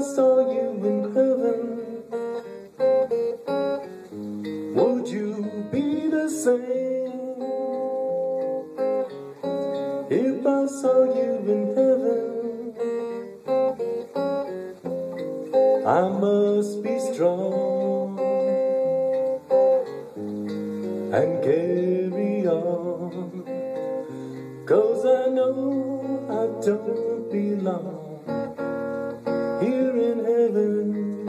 saw you in heaven, would you be the same? If I saw you in heaven, I must be strong and carry on, 'cause I know I don't belong here in heaven.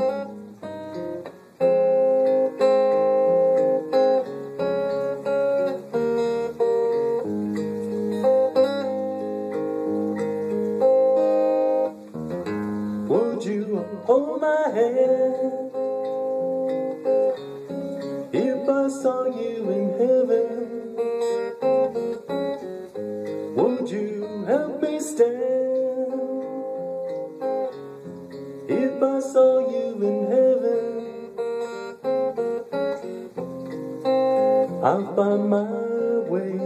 Would you hold my hand if I saw you in heaven? Would you help me stand if I saw you in heaven? I'll find my way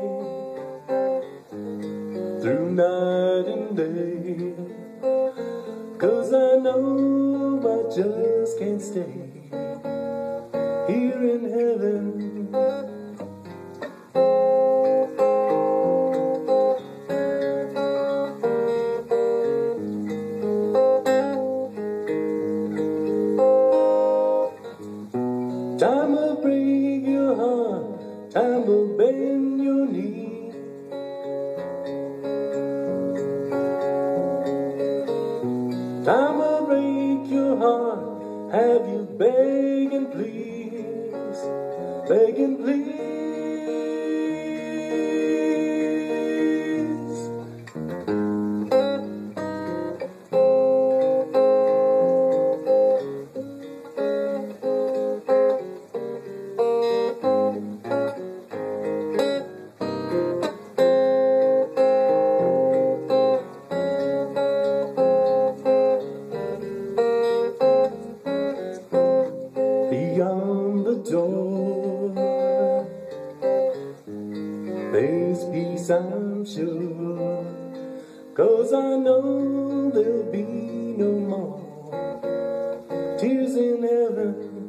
through night and day, 'cause I know I just can't stay here in heaven. Time will break your heart, time will bend your knee. Time will break your heart, have you beg and please, beg and please. Beyond the door, there's peace, I'm sure, 'cause I know there'll be no more tears in heaven,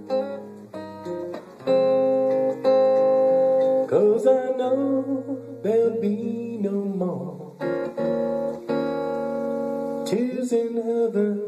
'cause I know there'll be no more tears in heaven.